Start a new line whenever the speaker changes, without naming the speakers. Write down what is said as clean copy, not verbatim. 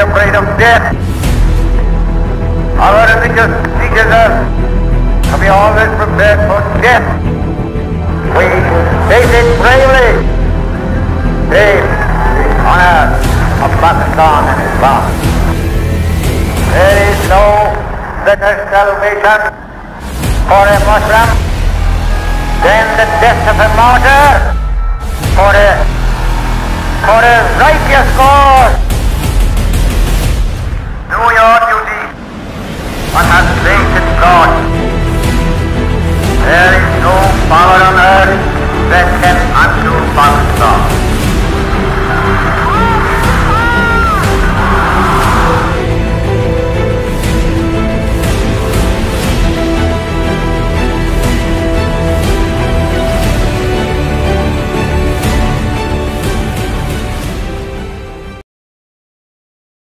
afraid of death. Our religion teaches us to be always prepared for death. We face it bravely. Save the honor of Pakistan and Islam. There is no better salvation for a Muslim than the death of a martyr for a righteous cause. Do your duty but have faith in God. There is no power on earth that can undo Pakistan.